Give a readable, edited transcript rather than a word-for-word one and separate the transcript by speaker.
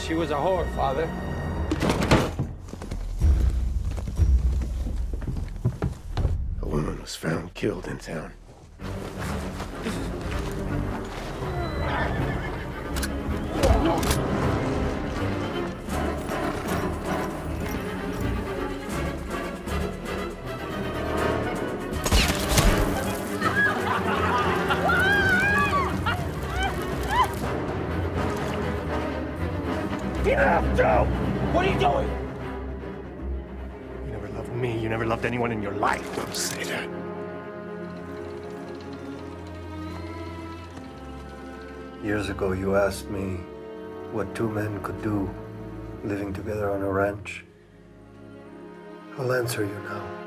Speaker 1: She was a whore, Father.
Speaker 2: A woman was found killed in town.
Speaker 1: Enough, Joe! What are you doing?
Speaker 2: You never loved me. You never loved anyone in your life. Don't say that.
Speaker 3: Years ago, you asked me what two men could do living together on a ranch. I'll answer you now.